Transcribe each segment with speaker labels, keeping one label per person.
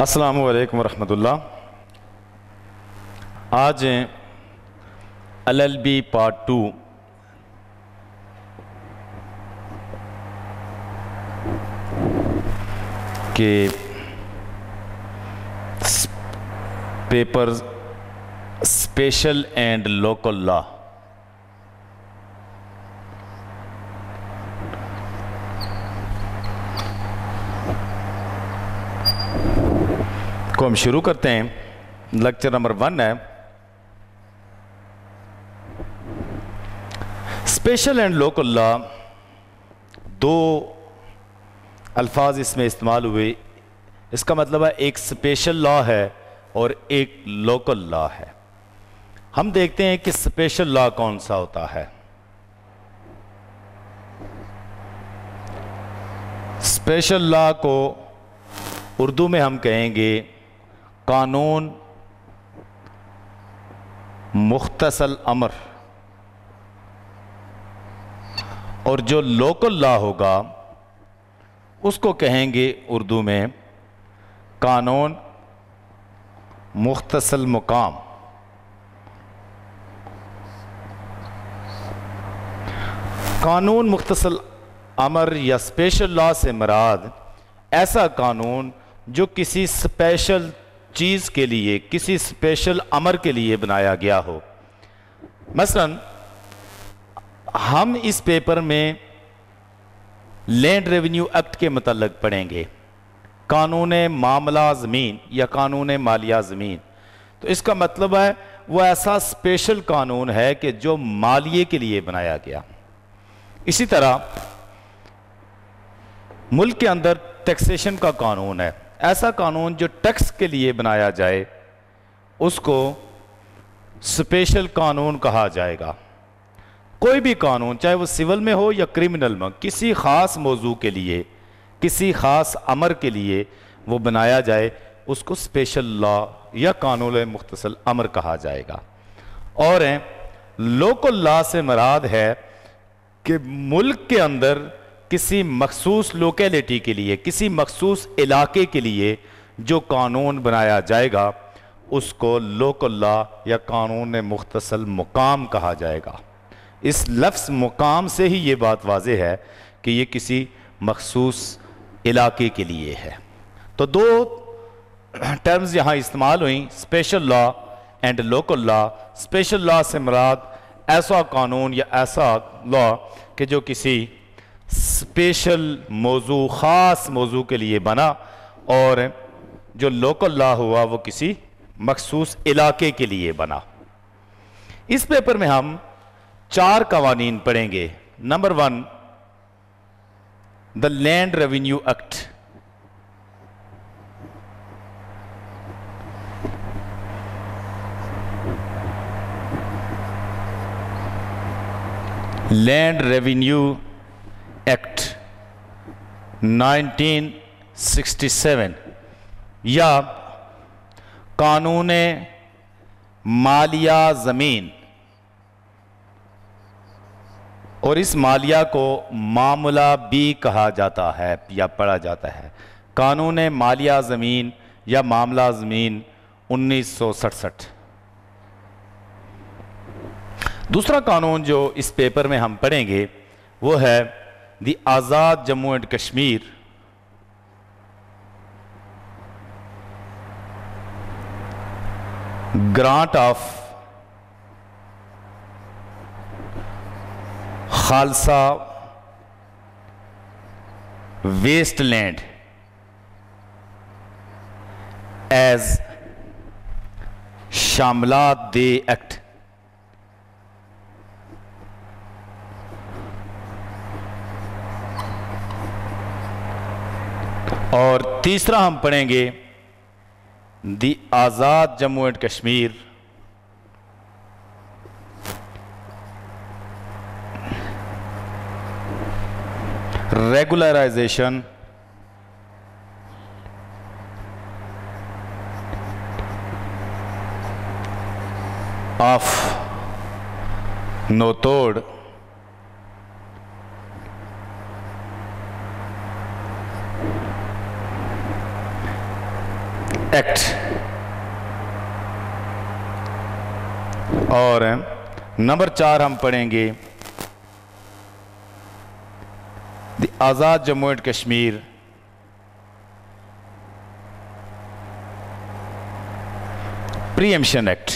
Speaker 1: अस्सलामु अलैकुम वरहमतुल्लाह। आज LLB पार्ट 2 के paper special and local law को हम शुरू करते हैं। लेक्चर नंबर 1 है स्पेशल एंड लोकल लॉ। दो अल्फाज इसमें इस्तेमाल हुए। इसका मतलब है एक स्पेशल लॉ है और एक लोकल लॉ है। हम देखते हैं कि स्पेशल लॉ कौन सा होता है। स्पेशल लॉ को उर्दू में हम कहेंगे कानून मुख्तसल अमर, और जो लोकल लॉ होगा उसको कहेंगे उर्दू में कानून मुख्तसल मुकाम। कानून मुख्तसल अमर या स्पेशल लॉ से मुराद ऐसा कानून जो किसी स्पेशल चीज़ के लिए, किसी स्पेशल अमर के लिए बनाया गया हो। मसलन हम इस पेपर में लैंड रेवेन्यू एक्ट के मुताल्लिक पढ़ेंगे, कानून मामला ज़मीन या कानून मालिया ज़मीन। तो इसका मतलब है वो ऐसा स्पेशल कानून है कि जो मालिये के लिए बनाया गया। इसी तरह मुल्क के अंदर टैक्सेशन का कानून है, ऐसा कानून जो टैक्स के लिए बनाया जाए उसको स्पेशल कानून कहा जाएगा। कोई भी कानून चाहे वो सिविल में हो या क्रिमिनल में, किसी ख़ास मौजू के लिए, किसी ख़ास अमर के लिए वो बनाया जाए उसको स्पेशल लॉ या कानून मुख्तसल अमर कहा जाएगा। और लोकल लॉ से मुराद है कि मुल्क के अंदर किसी मखसूस लोकेलिटी के लिए, किसी मखसूस इलाके के लिए जो कानून बनाया जाएगा उसको लोकल लॉ या कानून मुख्तसल मुकाम कहा जाएगा। इस लफ्ज़ मुकाम से ही ये बात वाज़ेह है कि ये किसी मखसूस इलाके के लिए है। तो दो टर्म्स यहाँ इस्तेमाल हुई, special law and local law. Special law से मुराद ऐसा कानून या ऐसा लॉ कि जो किसी स्पेशल मौजू, ख़ास मौजू के लिए बना, और जो लोकल लॉ हुआ वो किसी मखसूस इलाके के लिए बना। इस पेपर में हम 4 कवानीन पढ़ेंगे। Number 1 the land revenue act. Land revenue act 1967 या कानून मालिया ज़मीन, और इस मालिया को मामला भी कहा जाता है या पढ़ा जाता है। कानून मालिया ज़मीन या मामला ज़मीन 1967। दूसरा कानून जो इस पेपर में हम पढ़ेंगे वो है the Azad Jammu and Kashmir grant of Khalsa waste land as शामलात दे एक्ट। और तीसरा हम पढ़ेंगे the Azad Jammu and Kashmir regularisation of नोतोड़ एक्ट। और नंबर 4 हम पढ़ेंगे the Azad Jammu and Kashmir preemption act.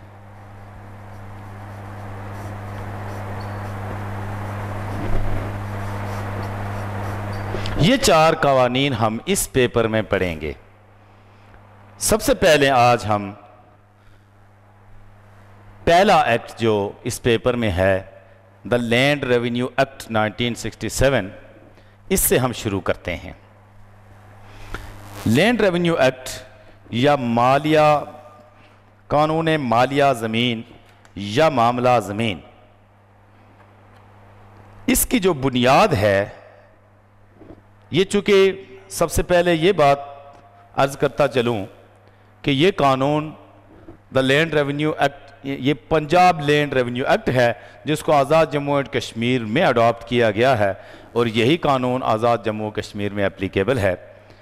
Speaker 1: ये 4 कवानीन हम इस पेपर में पढ़ेंगे। सबसे पहले आज हम पहला एक्ट जो इस पेपर में है, द लैंड रेवेन्यू एक्ट 1967, इससे हम शुरू करते हैं। लैंड रेवेन्यू एक्ट या मालिया कानून मालिया ज़मीन या मामला ज़मीन, इसकी जो बुनियाद है, ये चूँकि सबसे पहले ये बात अर्ज़ करता चलूँ कि ये कानून द लैंड रेवेन्यू एक्ट, ये पंजाब लैंड रेवेन्यू एक्ट है जिसको आज़ाद जम्मू एंड कश्मीर में अडॉप्ट किया गया है और यही कानून आज़ाद जम्मू कश्मीर में एप्लीकेबल है।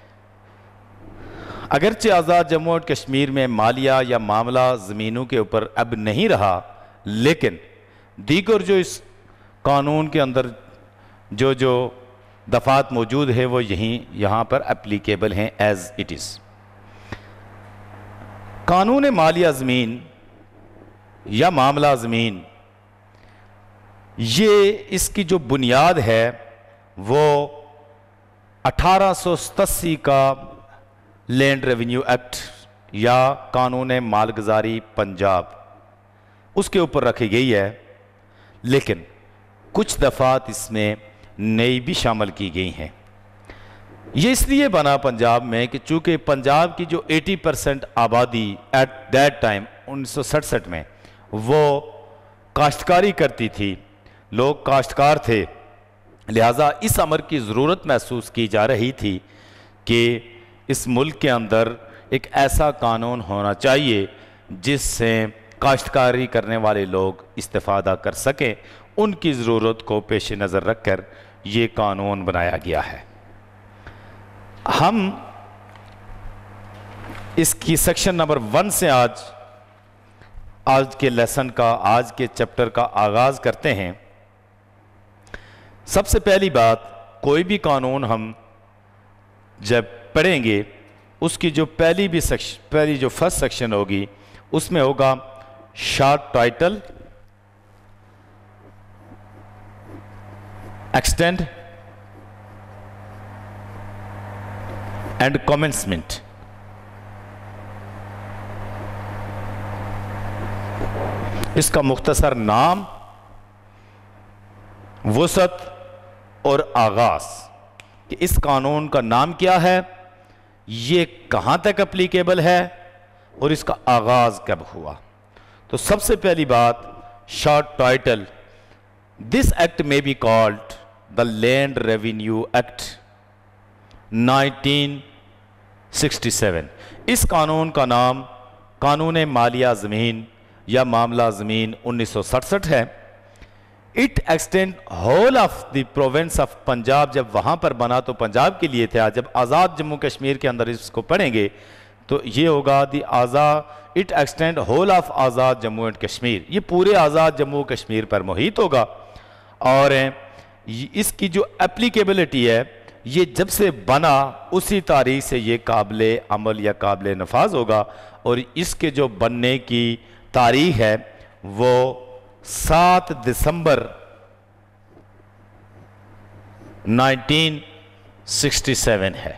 Speaker 1: अगरचे आज़ाद जम्मू एंड कश्मीर में मालिया या मामला ज़मीनों के ऊपर अब नहीं रहा, लेकिन दीगर जो इस कानून के अंदर जो दफ़ात मौजूद है वो यहाँ पर एप्लीकेबल हैं एज इट इज़। कानून मालिया ज़मीन या मामला ज़मीन, ये इसकी जो बुनियाद है वो 1887 का लैंड रेवेन्यू एक्ट या कानून मालगुजारी पंजाब, उसके ऊपर रखी गई है, लेकिन कुछ दफ़ात इसमें नई भी शामिल की गई हैं। ये इसलिए बना पंजाब में कि चूँकि पंजाब की जो 80% आबादी एट दैट टाइम 1967 में वो काश्तकारी करती थी, लोग काश्तकार थे, लिहाजा इस अमर की ज़रूरत महसूस की जा रही थी कि इस मुल्क के अंदर एक ऐसा कानून होना चाहिए जिससे काश्तकारी करने वाले लोग इस्तेफ़ादा कर सकें। उनकी ज़रूरत को पेश नज़र रखकर ये कानून बनाया गया है। हम इसकी सेक्शन नंबर 1 से आज के लेसन का, आज के चैप्टर का आगाज़ करते हैं। सबसे पहली बात, कोई भी कानून हम जब पढ़ेंगे उसकी जो पहली जो फर्स्ट सेक्शन होगी उसमें होगा short title, extend and commencement. इसका मुख्तसर नाम, वसत और आगाज, कि इस कानून का नाम क्या है, ये कहां तक एप्लीकेबल है और इसका आगाज कब हुआ। तो सबसे पहली बात, short title, this act may be called the land revenue act 1967। इस कानून का नाम कानून मालिया ज़मीन या मामला ज़मीन 1967 है। It extend whole of the province of Punjab. जब वहाँ पर बना तो पंजाब के लिए था, जब आज़ाद जम्मू कश्मीर के अंदर इसको पढ़ेंगे तो ये होगा the Azad, it extend whole of Azad Jammu and Kashmir. ये पूरे आज़ाद जम्मू कश्मीर पर मुहित होगा और इसकी जो एप्लीकेबिलिटी है ये जब से बना उसी तारीख से ये काबिल अमल या काबिल नफाज होगा और इसके जो बनने की तारीख है वो 7 दिसंबर 1967 है।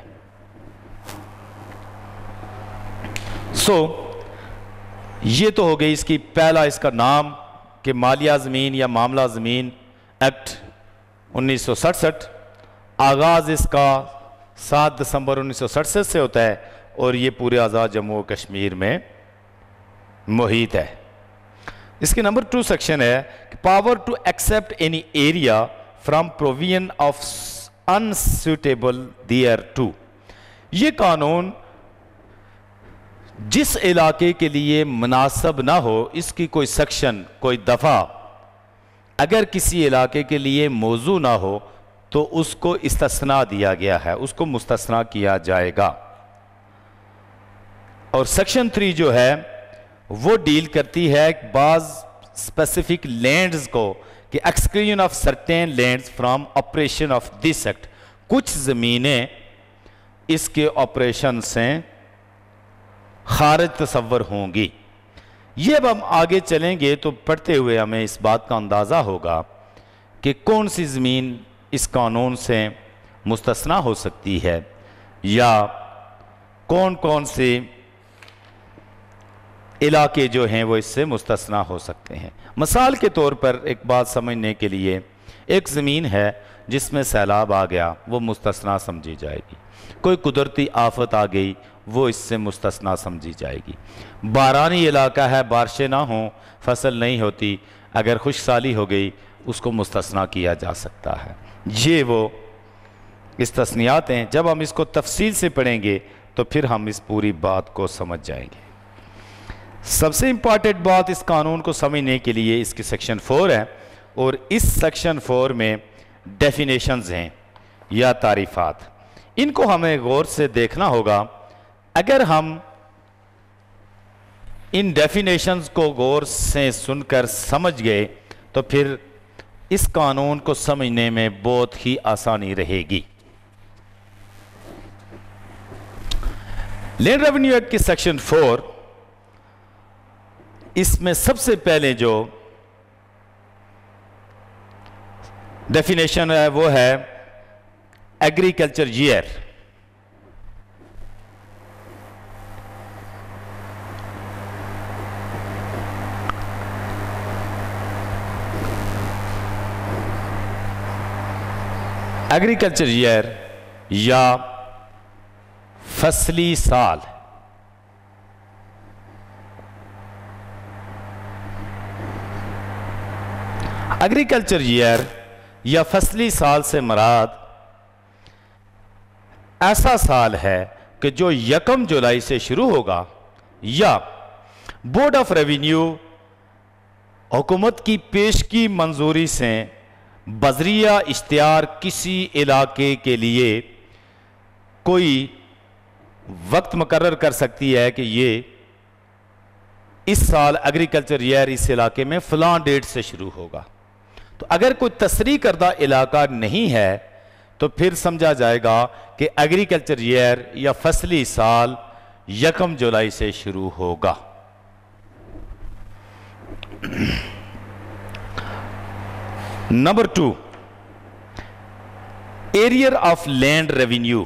Speaker 1: ये तो हो गई इसकी पहला इसका नाम कि मालिया ज़मीन या मामला ज़मीन एक्ट 1967। आगाज़ इसका 7 दिसंबर 1967 से होता है और ये पूरे आज़ाद जम्मू कश्मीर में मुहित है। इसके नंबर 2 सेक्शन है कि power to except any area from provision of unsuitable thereto. ये कानून जिस इलाके के लिए मुनासिब ना हो, इसकी कोई सेक्शन, कोई दफ़ा अगर किसी इलाके के लिए मौजू ना हो तो उसको इस्तिस्ना दिया गया है, उसको मुस्तस्ना किया जाएगा। और सेक्शन 3 जो है वो डील करती है बाज स्पेसिफिक लैंड्स को कि exclusion of certain lands from operation of this act, कुछ ज़मीनें इसके ऑपरेशन से खारिज तस्वर होंगी। ये अब हम आगे चलेंगे तो पढ़ते हुए हमें इस बात का अंदाज़ा होगा कि कौन सी ज़मीन इस कानून से मुस्तस्ना हो सकती है या कौन कौन से इलाके जो हैं वो इससे मुस्तस्ना हो सकते हैं। मिसाल के तौर पर एक बात समझने के लिए, एक ज़मीन है जिसमें सैलाब आ गया, वो मुस्तस्ना समझी जाएगी। कोई कुदरती आफत आ गई, वो इससे मुस्तस्ना समझी जाएगी। बारानी इलाका है, बारिशें ना हों, फसल नहीं होती, अगर खुशसाली हो गई उसको मुस्तस्ना किया जा सकता है। ये वो इस्तस्नियात हैं। जब हम इसको तफसील से पढ़ेंगे तो फिर हम इस पूरी बात को समझ जाएंगे। सबसे इम्पॉर्टेंट बात इस कानून को समझने के लिए इसकी सेक्शन 4 है, और इस सेक्शन 4 में डेफिनेशंस हैं या तारीफ़ात। इनको हमें गौर से देखना होगा। अगर हम इन डेफिनेशंस को गौर से सुनकर समझ गए तो फिर इस कानून को समझने में बहुत ही आसानी रहेगी। लैंड रेवेन्यू एक्ट की सेक्शन 4, इसमें सबसे पहले जो डेफिनेशन है वो है एग्रीकल्चर ईयर। एग्रीकल्चर ईयर या फसली साल। एग्रीकल्चर ईयर या फसली साल से मुराद ऐसा साल है कि जो 1 जुलाई से शुरू होगा या बोर्ड ऑफ रेवेन्यू हुकूमत की पेशगी मंजूरी से बजरिया इश्तिहार किसी इलाके के लिए कोई वक्त मुकर्रर कर सकती है कि ये इस साल एग्रीकल्चर ईयर इस इलाके में फलां डेट से शुरू होगा। तो अगर कोई तस्रीह करदा इलाका नहीं है तो फिर समझा जाएगा कि एग्रीकल्चर ईयर या फसली साल 1 जुलाई से शुरू होगा। Number 2, arrear of land revenue.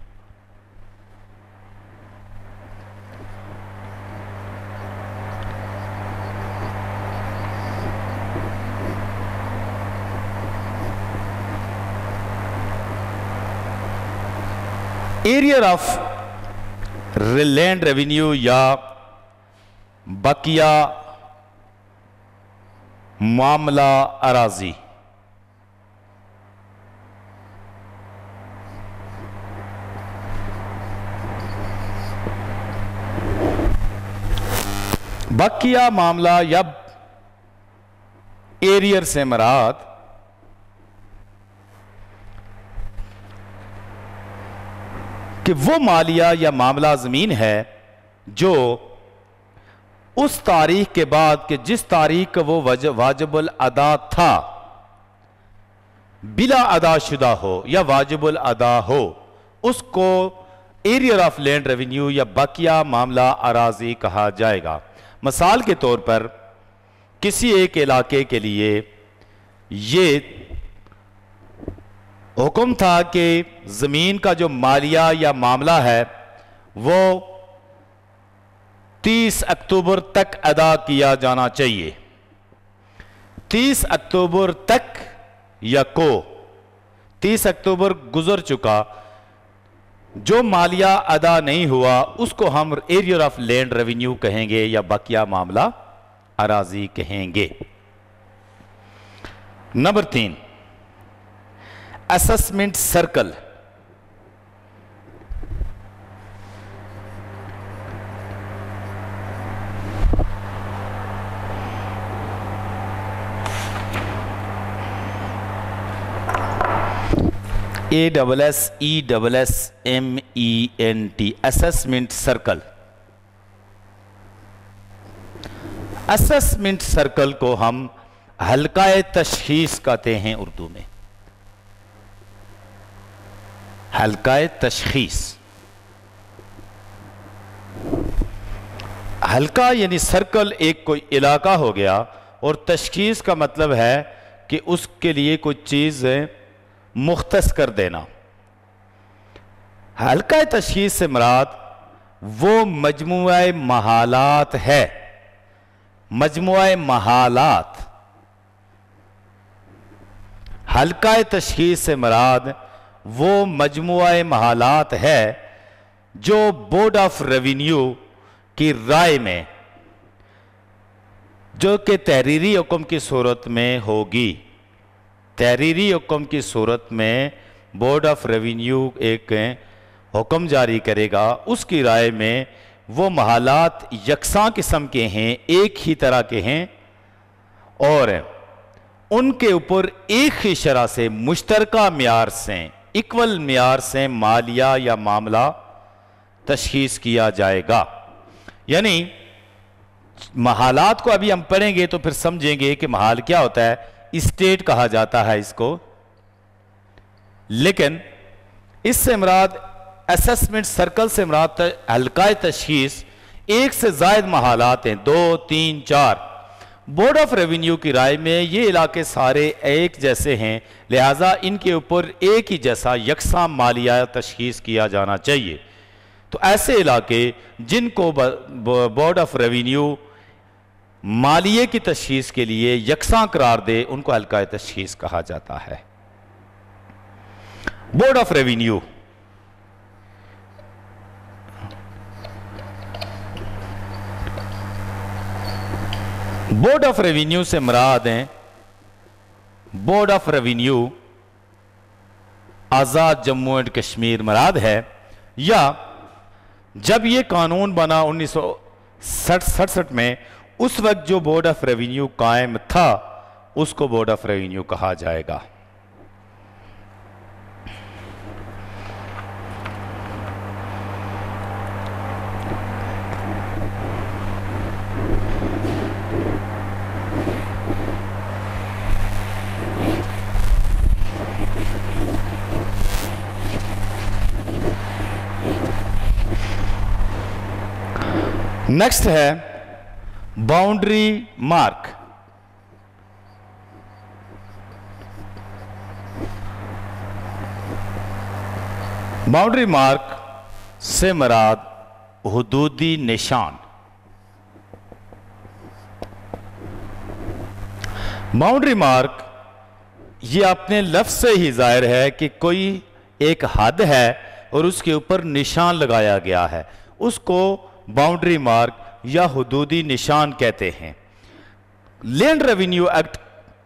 Speaker 1: Arrear of land revenue या बकिया मामला अराजी। बकिया मामला या एरियर से मुराद कि वो मालिया या मामला ज़मीन है जो उस तारीख के बाद कि जिस तारीख का वो वाजिबुल अदा था बिला अदा शुदा हो या वाजिबुल अदा हो, उसको एरियर ऑफ लैंड रेवेन्यू या बकिया मामला अराजी कहा जाएगा। मिसाल के तौर पर किसी एक इलाके के लिए ये हुक्म था कि ज़मीन का जो मालिया या मामला है वो 30 अक्टूबर तक अदा किया जाना चाहिए। 30 अक्टूबर तक या को 30 अक्टूबर गुजर चुका, जो मालिया अदा नहीं हुआ उसको हम एरियर ऑफ लैंड रेवेन्यू कहेंगे या बकिया मामला अराजी कहेंगे। Number 3, assessment circle. ASSESSMENT, assessment circle. Assessment circle को हम हल्काए तशखीस कहते हैं उर्दू में। हल्काए तशखीस, हल्का यानी सर्कल एक कोई इलाका हो गया, और तशखीस का मतलब है कि उसके लिए कोई चीज़ मुख्तस कर देना। हल्का तशखीस से मुराद वो मजमुआ महालात है, मजमुआ महालात। हल्का तशखीस से मुराद वो मजमुआ महालात है जो बोर्ड ऑफ रेवेन्यू की राय में, जो कि तहरीरी हुक्म की सूरत में होगी। तहरीरी हुक्म की सूरत में बोर्ड ऑफ रेवेन्यू एक हुक्म जारी करेगा, उसकी राय में वो महालात यकसां किस्म के हैं, एक ही तरह के हैं, और उनके ऊपर एक ही शरह से मुश्तरका म्यार से, इक्वल म्यार से मालिया या मामला तशखीस किया जाएगा। यानी महालात को अभी हम पढ़ेंगे तो फिर समझेंगे कि महाल क्या होता है। स्टेट कहा जाता है इसको, लेकिन इससे मुराद असेसमेंट सर्कल से मुराद हल्का तशखीस एक से जायद महालात हैं, 2, 3, 4। बोर्ड ऑफ रेवेन्यू की राय में ये इलाके सारे एक जैसे हैं, लिहाजा इनके ऊपर एक ही जैसा यकसा मालिया तशखीस किया जाना चाहिए। तो ऐसे इलाके जिनको बोर्ड ऑफ रेवेन्यू मालिये की तशखीस के लिए यकसा करार दे, उनको हल्का तशखीस कहा जाता है। Board of revenue board of revenue से मुराद हैं board of revenue Azad Jammu and Kashmir मुराद है, या जब ये कानून बना 1967 में, उस वक्त जो बोर्ड ऑफ रेवेन्यू कायम था उसको बोर्ड ऑफ रेवेन्यू कहा जाएगा। नेक्स्ट है बाउंड्री मार्क। बाउंड्री मार्क से मुराद हुदूदी निशान। बाउंड्री मार्क ये अपने लफ्ज से ही जाहिर है कि कोई एक हद है और उसके ऊपर निशान लगाया गया है, उसको बाउंड्री मार्क या हुदूदी निशान कहते हैं। लैंड रेवेन्यू एक्ट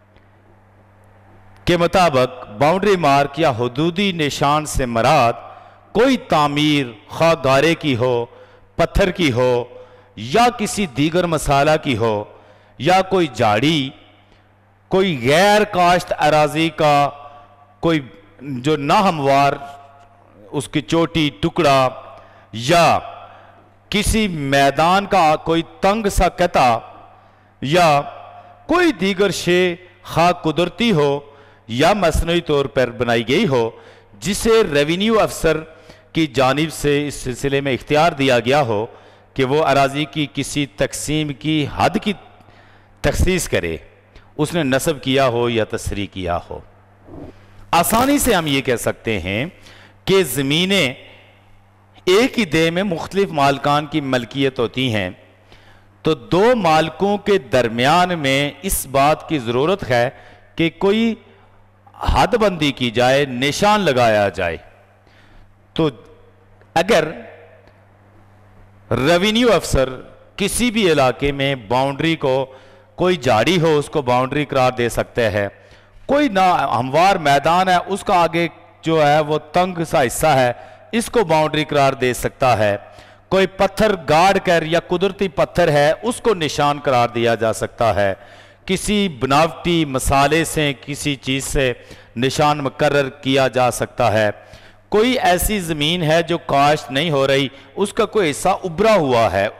Speaker 1: के मुताबिक बाउंड्री मार्क या हुदूदी निशान से मुराद कोई तामीर, खा गारे की हो, पत्थर की हो, या किसी दीगर मसाला की हो, या कोई झाड़ी, कोई गैर काश्त अराजी का कोई जो नाहमवार उसकी चोटी टुकड़ा, या किसी मैदान का कोई तंग सा कता, या कोई दीगर शे खा कुदरती हो या मसनूई तौर पर बनाई गई हो, जिसे रेवेन्यू अफसर की जानिब से इस सिलसिले में इख्तियार दिया गया हो कि वो अराजी की किसी तकसीम की हद की तखसीस करे, उसने नस्ब किया हो या तस्रीह किया हो। आसानी से हम ये कह सकते हैं कि ज़मीनें एक ही देह में मुख्तलिफ मालकान की मलकियत होती हैं, तो दो मालकों के दरमियान में इस बात की ज़रूरत है कि कोई हदबंदी की जाए, निशान लगाया जाए। तो अगर रेवेन्यू अफसर किसी भी इलाके में बाउंड्री को, कोई झाड़ी हो उसको बाउंड्री करार दे सकते हैं, कोई ना हमवार मैदान है उसका आगे जो है वो तंग सा हिस्सा है, इसको बाउंड्री करार दे सकता है, कोई पत्थर गाड़ कर या कुदरती पत्थर है उसको निशान करार दिया जा सकता है, किसी बनावटी मसाले से किसी चीज़ से निशान मुकर्रर किया जा सकता है, कोई ऐसी ज़मीन है जो काश्त नहीं हो रही, उसका कोई हिस्सा उभरा हुआ है,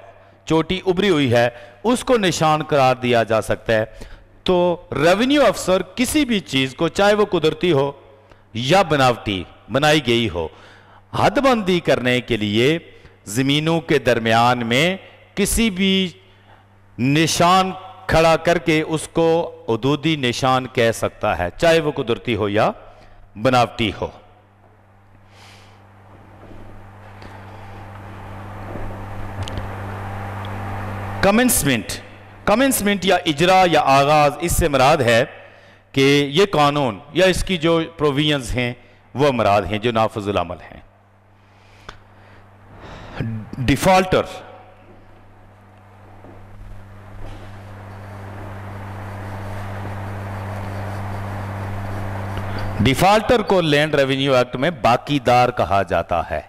Speaker 1: चोटी उभरी हुई है उसको निशान करार दिया जा सकता है। तो रेवेन्यू अफसर किसी भी चीज को, चाहे वो कुदरती हो या बनावटी बनाई गई हो, हदबंदी करने के लिए जमीनों के दरमियान में किसी भी निशान खड़ा करके उसको हुदूदी निशान कह सकता है, चाहे वो कुदरती हो या बनावटी हो। कमेंसमेंट या इजरा या आगाज, इससे मुराद है कि ये कानून या इसकी जो प्रोविजंस हैं वो मुराद हैं जो नाफिजुल अमल हैं। डिफॉल्टर को लैंड रेवेन्यू एक्ट में बाकीदार कहा जाता है।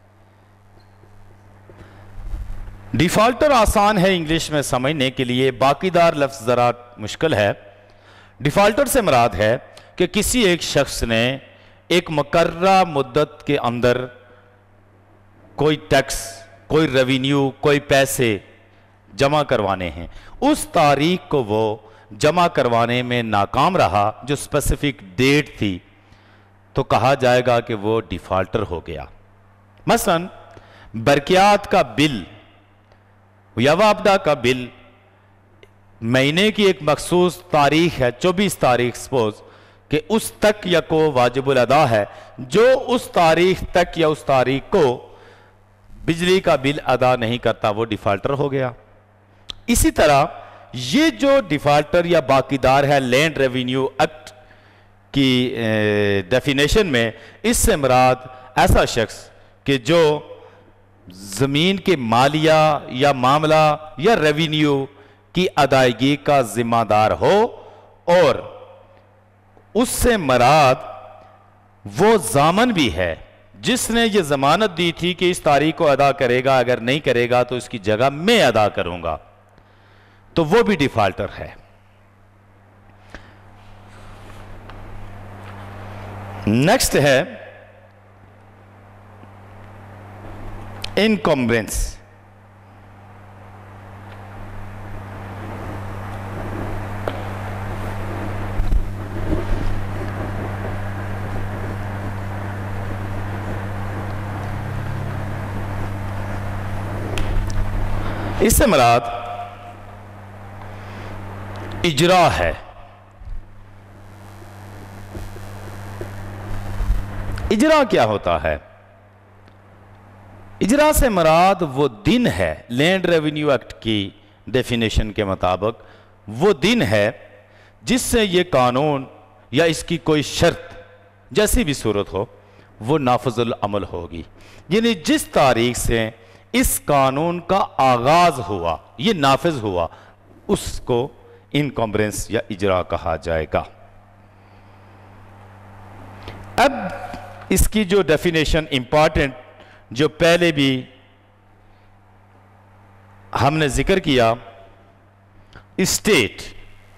Speaker 1: डिफॉल्टर आसान है इंग्लिश में समझने के लिए, बाकीदार लफ्ज जरा मुश्किल है। डिफॉल्टर से मुराद है कि किसी एक शख्स ने एक मुकर्ररा मुद्दत के अंदर कोई टैक्स, कोई रेवेन्यू, कोई पैसे जमा करवाने हैं, उस तारीख को वो जमा करवाने में नाकाम रहा जो स्पेसिफिक डेट थी, तो कहा जाएगा कि वो डिफॉल्टर हो गया। मसलन बरकियात का बिल या वापडा का बिल महीने की एक मखसूस तारीख है, 24 तारीख सपोज, कि उस तक या को वाजिबुल अदा है, जो उस तारीख तक या उस तारीख को बिजली का बिल अदा नहीं करता वो डिफॉल्टर हो गया। इसी तरह ये जो डिफॉल्टर या बाकीदार है लैंड रेवेन्यू एक्ट की डेफिनेशन में, इससे मुराद ऐसा शख्स कि जो जमीन के मालिया या मामला या रेवेन्यू की अदायगी का जिम्मेदार हो, और उससे मुराद वो जामन भी है जिसने ये जमानत दी थी कि इस तारीख को अदा करेगा, अगर नहीं करेगा तो इसकी जगह मैं अदा करूंगा, तो वो भी डिफॉल्टर है। नेक्स्ट है इनकम्बरेंस। इससे मुराद इजरा है। इजरा क्या होता है? इजरा से मुराद वो दिन है, लैंड रेवेन्यू एक्ट की डेफिनेशन के मुताबिक वो दिन है जिससे ये कानून या इसकी कोई शर्त जैसी भी सूरत हो वो नाफिजुल अमल होगी। यानी जिस तारीख से इस कानून का आगाज हुआ, ये नाफिज हुआ, उसको इनकम्बरेंस या इजरा कहा जाएगा। अब इसकी जो डेफिनेशन इंपॉर्टेंट, जो पहले भी हमने जिक्र किया, स्टेट,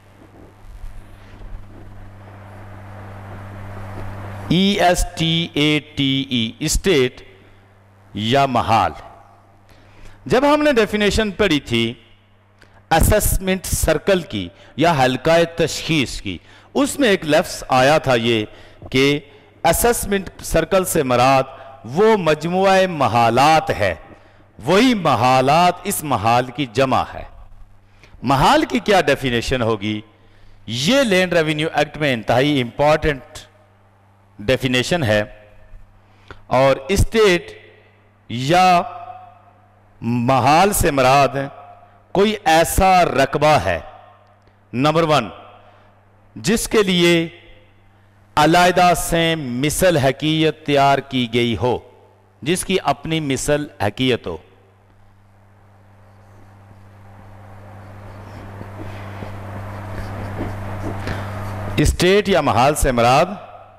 Speaker 1: ESTATE, स्टेट या महाल। जब हमने डेफिनेशन पढ़ी थी असेसमेंट सर्कल की या हल्का तशखीस की, उसमें एक लफ्ज आया था ये कि असेसमेंट सर्कल से मुराद वो मजमुआ महालात है, वही महालात इस महाल की जमा है। महाल की क्या डेफिनेशन होगी? ये लैंड रेवेन्यू एक्ट में इंतहाई इंपॉर्टेंट डेफिनेशन है। और स्टेट या महाल से मुराद कोई ऐसा रकबा है, नंबर 1, जिसके लिए अलहदा से मिसल हकीयत तैयार की गई हो, जिसकी अपनी मिसल हकीयत हो। स्टेट या महाल से मुराद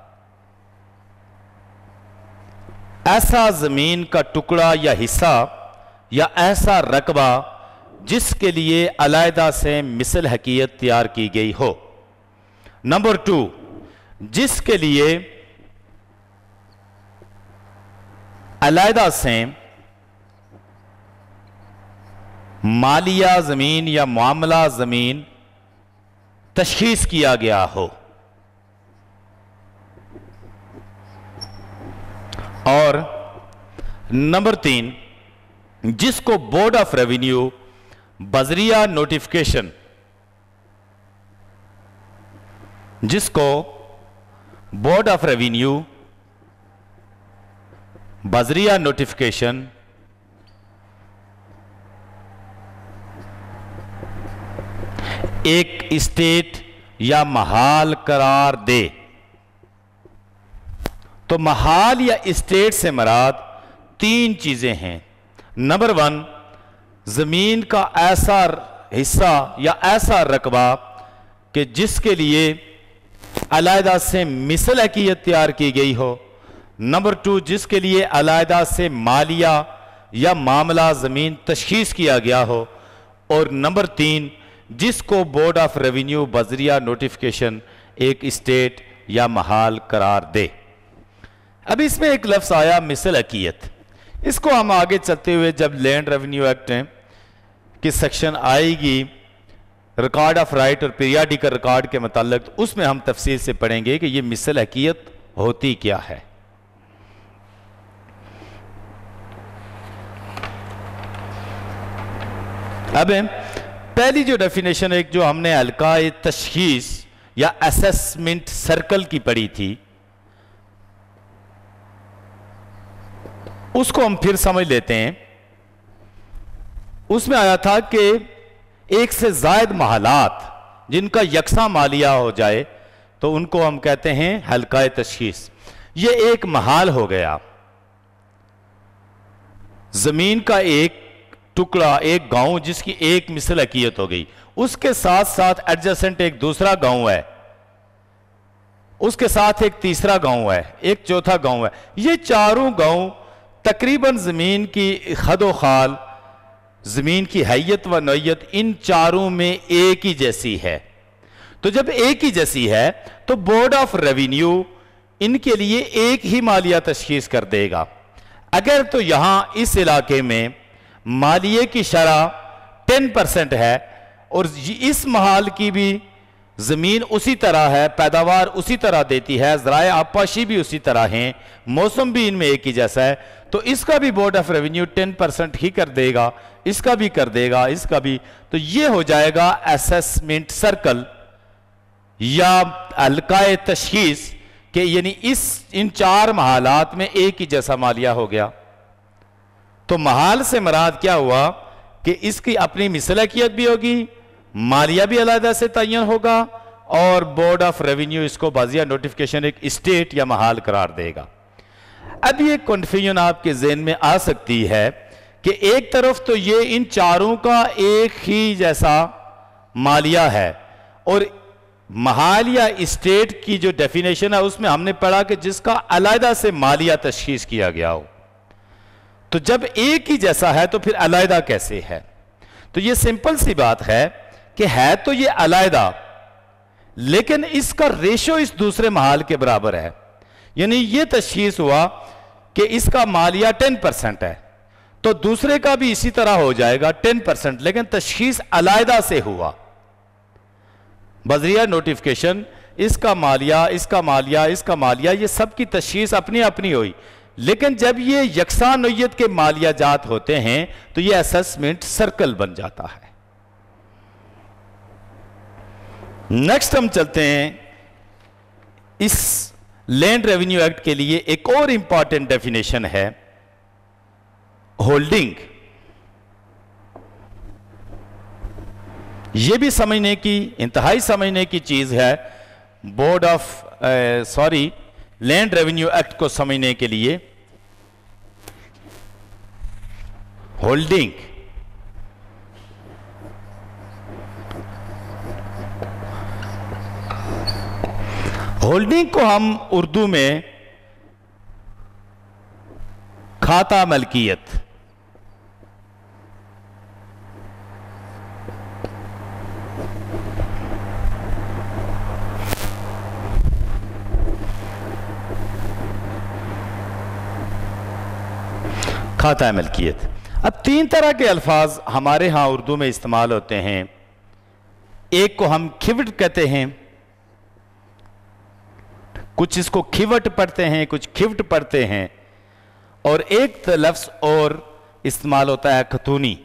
Speaker 1: ऐसा जमीन का टुकड़ा या हिस्सा या ऐसा रकबा जिसके लिए अलहदा से मिसल हकीयत तैयार की गई हो। नंबर 2, जिसके लिए अलहदा से मालिया ज़मीन या मामला ज़मीन तशखीस किया गया हो। और नंबर 3, जिसको बोर्ड ऑफ रेवेन्यू बजरिया नोटिफिकेशन, जिसको बोर्ड ऑफ रेवेन्यू बजरिया नोटिफिकेशन एक स्टेट या महाल करार दे। तो महाल या स्टेट से मराद 3 चीजें हैं। नंबर 1, जमीन का ऐसा हिस्सा या ऐसा रकबा कि जिसके लिए अलहदा से मिसल हकीयत तैयार की गई हो। नंबर 2, जिसके लिए अलहदा से मालिया या मामला ज़मीन तशखीस किया गया हो। और नंबर 3, जिसको बोर्ड ऑफ रेवेन्यू बजरिया नोटिफिकेशन एक स्टेट या महाल करार दे। अब इसमें एक लफ्ज़ आया मिसल हकीयत, इसको हम आगे चलते हुए जब लैंड रेवेन्यू एक्ट की सेक्शन आएगी रिकॉर्ड ऑफ राइट और पीरियाडिकल रिकॉर्ड के मुताल्लिक, उसमें हम तफसील से पढ़ेंगे कि ये मिसल हकीयत होती क्या है। अब पहली जो डेफिनेशन एक जो हमने हल्का तशखीस या असेसमेंट सर्कल की पढ़ी थी, उसको हम फिर समझ लेते हैं। उसमें आया था कि एक से जायद महालात जिनका यकसा मालिया हो जाए तो उनको हम कहते हैं हल्का तशखीस। ये एक महाल हो गया, जमीन का एक टुकड़ा, एक गांव जिसकी एक मिसल हकीयत हो गई, उसके साथ साथ एडजेसेंट एक दूसरा गांव है, उसके साथ एक तीसरा गांव है, एक चौथा गांव है। ये चारों गांव तकरीबन जमीन की खदो खाल, जमीन की हैयत व नौयत इन चारों में एक ही जैसी है। तो जब एक ही जैसी है तो बोर्ड ऑफ रेवेन्यू इनके लिए एक ही मालिया तशखीस कर देगा। अगर तो यहां इस इलाके में मालिये की शरह 10% है और इस महाल की भी जमीन उसी तरह है, पैदावार उसी तरह देती है, ज़राए आबपाशी भी उसी तरह हैं, मौसम भी इनमें एक ही जैसा है, तो इसका भी बोर्ड ऑफ रेवेन्यू 10% ही कर देगा, इसका भी कर देगा, इसका भी। तो ये हो जाएगा असेसमेंट सर्कल या हल्काए तशखीस के, यानी इन 4 महालात में एक ही जैसा मालिया हो गया। तो महाल से मराद क्या हुआ कि इसकी अपनी मिसलकियत भी होगी, मालिया भी अलहदा से तयन होगा और बोर्ड ऑफ रेवेन्यू इसको बाजिया नोटिफिकेशन एक स्टेट या महाल करार देगा। अब ये कन्फ्यूजन आपके ज़हन में आ सकती है कि एक तरफ तो ये इन चारों का एक ही जैसा मालिया है और महाल या स्टेट की जो डेफिनेशन है उसमें हमने पढ़ा कि जिसका अलहदा से मालिया तशखीस किया गया हो। तो जब एक ही जैसा है तो फिर अलहदा कैसे है? तो ये सिंपल सी बात है कि है तो ये अलहदा, लेकिन इसका रेशो इस दूसरे महाल के बराबर है। यानी ये तशखीस हुआ कि इसका मालिया 10% है तो दूसरे का भी इसी तरह हो जाएगा 10%, लेकिन तशखीस अलहदा से हुआ। बजरिया नोटिफिकेशन इसका मालिया, इसका मालिया, इसका मालिया, ये सब की तशखीस अपनी अपनी हुई, लेकिन जब ये यकसा नौयत के मालिया जात होते हैं तो ये असेसमेंट सर्कल बन जाता है। नेक्स्ट हम चलते हैं, इस लैंड रेवेन्यू एक्ट के लिए एक और इंपॉर्टेंट डेफिनेशन है होल्डिंग। यह भी समझने की, इंतहाई समझने की चीज है board of land revenue act को समझने के लिए। होल्डिंग होल्डिंग को हम उर्दू में खाता मलकियत, खाता मलकियत। अब तीन तरह के अल्फाज हमारे यहां उर्दू में इस्तेमाल होते हैं। एक को हम खिवट कहते हैं, कुछ इसको खिवट पढ़ते हैं, कुछ खिवट पढ़ते हैं, और एक लफ्ज और इस्तेमाल होता है खतूनी।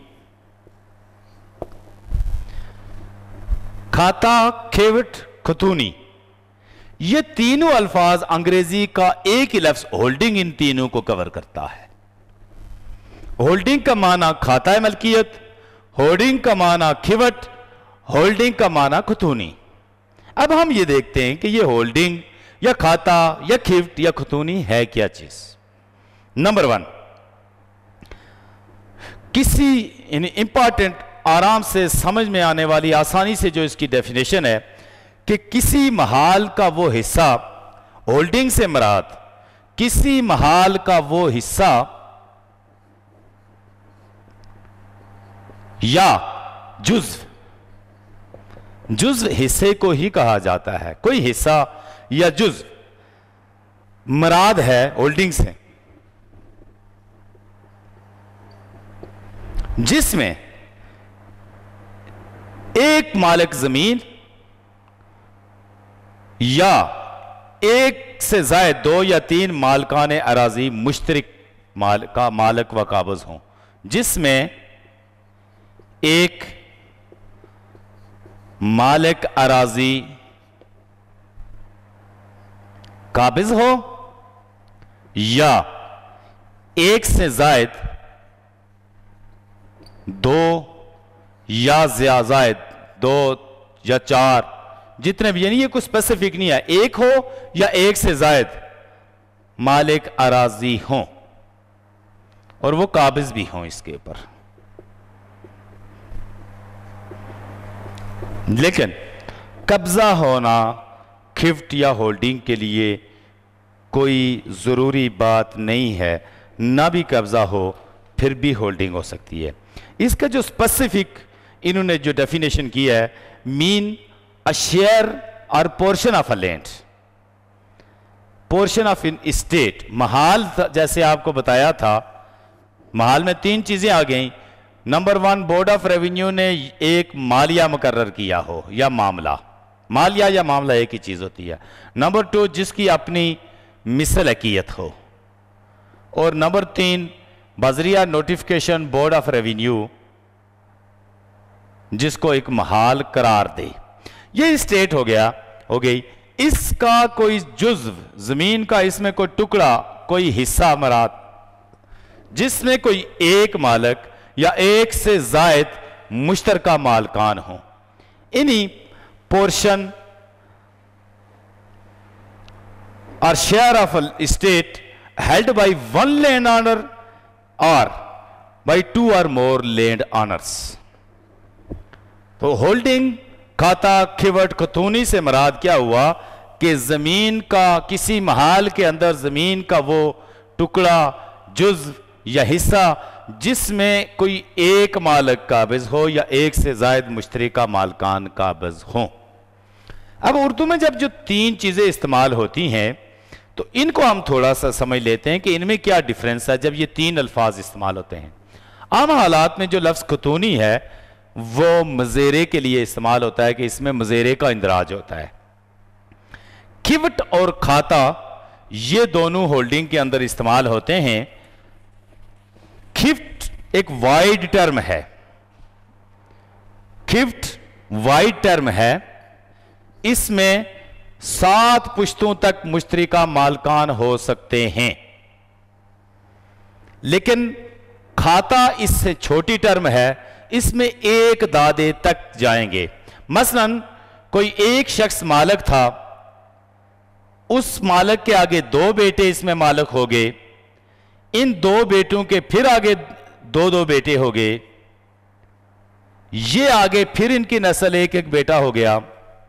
Speaker 1: खाता, खिवट, खतूनी, ये तीनों अल्फाज अंग्रेजी का एक ही लफ्ज होल्डिंग इन तीनों को कवर करता है। होल्डिंग का माना खाता है मलकियत, होल्डिंग का माना खिवट, होल्डिंग का माना खतूनी। अब हम ये देखते हैं कि ये होल्डिंग या खाता या खिवट या खतूनी है क्या चीज। नंबर 1, किसी इंपॉर्टेंट आराम से समझ में आने वाली आसानी से जो इसकी डेफिनेशन है कि किसी महाल का वो हिस्सा, होल्डिंग से मुराद किसी महाल का वो हिस्सा या जुज़्व, जुज़्व हिस्से को ही कहा जाता है। कोई हिस्सा या जुज़्व मुराद है होल्डिंग से, जिसमें एक मालिक जमीन या एक से ज़ायद 2 या 3 मालिकाने अराजी मुश्तरक मालिक व काबिज हों, जिसमें एक मालिक अराजी काबिज हो या एक से ज़ायद 2 या ज़ायद 2 या 4, जितने भी, यानी ये कुछ स्पेसिफिक नहीं है, एक हो या एक से ज़ायद मालिक अराजी हों और वो काबिज भी हों इसके ऊपर। लेकिन कब्जा होना खिफ्ट या होल्डिंग के लिए कोई ज़रूरी बात नहीं है, ना भी कब्जा हो फिर भी होल्डिंग हो सकती है। इसका जो स्पेसिफिक इन्होंने जो डेफिनेशन किया है, mean a share or portion of a land, portion of an estate. महाल जैसे आपको बताया था, महाल में 3 चीजें आ गई। नंबर 1, बोर्ड ऑफ रेवेन्यू ने एक मालिया मुकर्रर किया हो या मामला, मालिया या मामला एक ही चीज होती है। नंबर 2, जिसकी अपनी मिसल हकीयत हो, और नंबर 3, बजरिया नोटिफिकेशन बोर्ड ऑफ रेवेन्यू जिसको एक महाल करार दे। ये स्टेट हो गई। इसका कोई जुज़्व जमीन का, इसमें कोई टुकड़ा, कोई हिस्सा मराद, जिसमें कोई एक मालिक या एक से ज़ायद मुश्तरका मालकान हो, इन्हीं portion or share of estate held by 1 land owner or by 2 or more land owners. तो होल्डिंग, खाता, खिवट, खतूनी से मुराद क्या हुआ कि जमीन का, किसी महाल के अंदर जमीन का वो टुकड़ा, जुज़्व या हिस्सा जिसमें कोई एक मालिक काबिज हो या एक से ज़ायद मुश्तरका मालकान काबिज हो। अब उर्दू में जब जो 3 चीजें इस्तेमाल होती हैं तो इनको हम थोड़ा सा समझ लेते हैं कि इनमें क्या डिफरेंस है जब ये 3 अल्फाज इस्तेमाल होते हैं। आम हालात में जो लफ्ज़ खतूनी है वो मज़ेरे के लिए इस्तेमाल होता है कि इसमें मज़ेरे का इंदराज होता है। खिवट और खाता ये दोनों होल्डिंग के अंदर इस्तेमाल होते हैं। खिफ्ट एक वाइड टर्म है, खिफ्ट वाइड टर्म है, इसमें 7 पुश्तों तक मुश्तरका मालकान हो सकते हैं। लेकिन खाता इससे छोटी टर्म है, इसमें 1 दादे तक जाएंगे। मसलन कोई एक शख्स मालिक था, उस मालिक के आगे 2 बेटे इसमें मालिक हो गए, इन 2 बेटों के फिर आगे 2 बेटे हो गए, ये आगे फिर इनकी नस्ल 1 बेटा हो गया।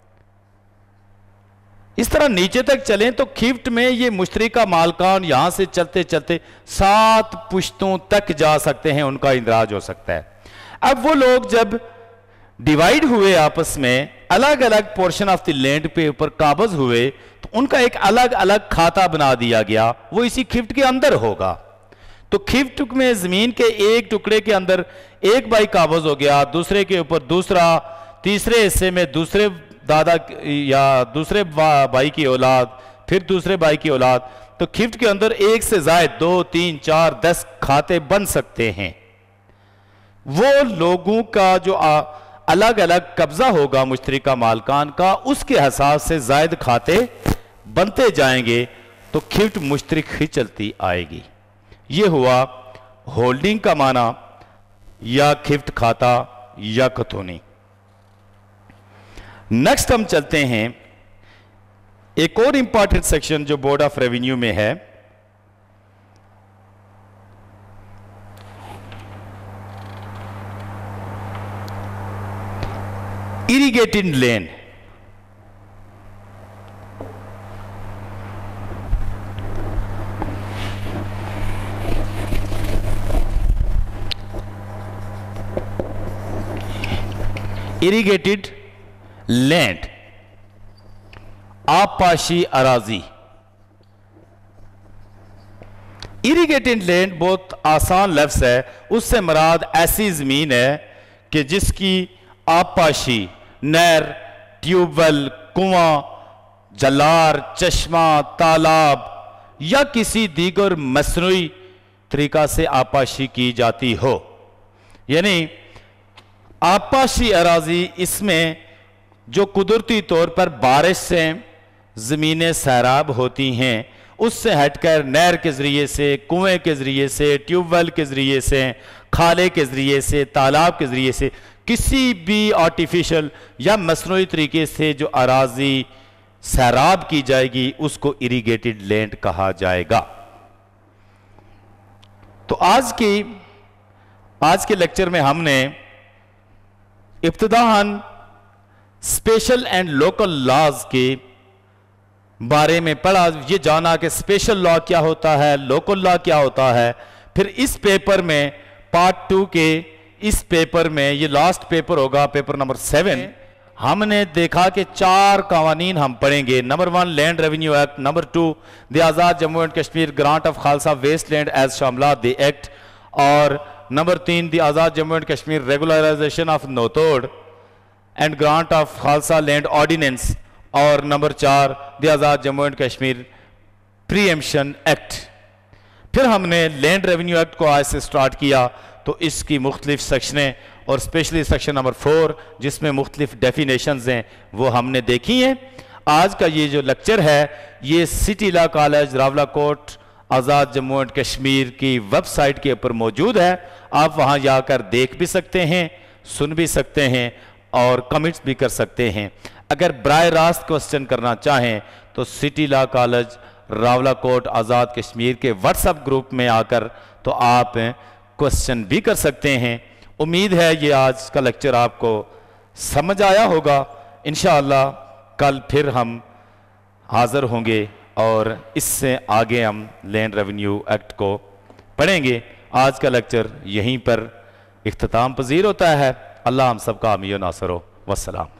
Speaker 1: इस तरह नीचे तक चलें तो खिफ्ट में ये मुश्तरका मालकान यहां से चलते चलते 7 पुश्तों तक जा सकते हैं, उनका इंदराज हो सकता है। अब वो लोग जब डिवाइड हुए, आपस में अलग अलग पोर्शन ऑफ द लैंड पे ऊपर काबिज हुए, तो उनका एक अलग अलग खाता बना दिया गया, वो इसी खिफ्ट के अंदर होगा। तो खिफ्ट में जमीन के एक टुकड़े के अंदर एक भाई काबज हो गया, दूसरे के ऊपर दूसरा, तीसरे हिस्से में दूसरे दादा या दूसरे भाई की औलाद, फिर दूसरे भाई की औलाद। तो खिफ्ट के अंदर एक से ज्यादा 2, 3, 4, 10 खाते बन सकते हैं। वो लोगों का जो अलग अलग कब्जा होगा मुश्तरका मालकान का, उसके हिसाब से जायद खाते बनते जाएंगे, तो खिफ्ट मुश्तरक ही चलती आएगी। ये हुआ होल्डिंग का माना, या खिफ्ट खाता, या खतौनी। नेक्स्ट हम चलते हैं एक और इंपॉर्टेंट सेक्शन जो बोर्ड ऑफ रेवेन्यू में है, इरिगेटेड लैंड। इरिगेटेड लैंड, आबपाशी अराजी। इरिगेटेड लैंड बहुत आसान लफ्ज है, उससे मुराद ऐसी जमीन है कि जिसकी आबपाशी नहर, ट्यूबवेल, कुआं, जलार, चश्मा, तालाब या किसी दीगर मसनूई तरीका से आबपाशी की जाती हो। यानी आबपाशी अराजी इसमें जो कुदरती तौर पर बारिश से ज़मीनें सैराब होती हैं, उससे हटकर नहर के ज़रिए से, कुएं के ज़रिए से, ट्यूबवेल के ज़रिए से, खाले के ज़रिए से, तालाब के ज़रिए से, किसी भी आर्टिफिशियल या मसनूई तरीके से जो अराजी सैराब की जाएगी उसको इरिगेटेड लैंड कहा जाएगा। तो आज के लेक्चर में हमने इब्तिदाअन स्पेशल एंड लोकल लॉज के बारे में पढ़ा, ये जाना कि स्पेशल लॉ क्या होता है, लोकल लॉ क्या होता है। फिर इस पेपर में पार्ट 2 के इस पेपर में, ये लास्ट पेपर होगा, पेपर नंबर 7, हमने देखा कि 4 कवानीन हम पढ़ेंगे। Number 1 land revenue act, number 2 the Azad Jammu and Kashmir grant of Khalsa waste land as शामलात द एक्ट, और number 3 the Azad Jammu and Kashmir regularisation of नोतोड and grant of Khalsa land ordinance, और number 4 the Azad Jammu and Kashmir preemption act. फिर हमने लैंड रेवेन्यू एक्ट को आज से स्टार्ट किया, तो इसकी मुख्तलिफ सेक्शनें और स्पेशली सेक्शन नंबर 4 जिसमें मुख्तलिफ डेफिनेशंस हैं वो हमने देखी हैं। आज का ये जो लेक्चर है ये city law college Rawalakot Azad Jammu and Kashmir की वेबसाइट के ऊपर मौजूद है। आप वहाँ जाकर देख भी सकते हैं, सुन भी सकते हैं और कमेंट्स भी कर सकते हैं। अगर बराह रास्त क्वेश्चन करना चाहें तो city law college Rawalakot Azad Kashmir के व्हाट्सएप ग्रुप में आकर तो आप क्वेश्चन भी कर सकते हैं। उम्मीद है ये आज का लेक्चर आपको समझ आया होगा। इंशाअल्लाह कल फिर हम हाज़िर होंगे और इससे आगे हम लैंड रेवेन्यू एक्ट को पढ़ेंगे। आज का लेक्चर यहीं पर इख्तिताम पजीर होता है। अल्लाह हम सबका अमीर नासर हो। वस्सलाम।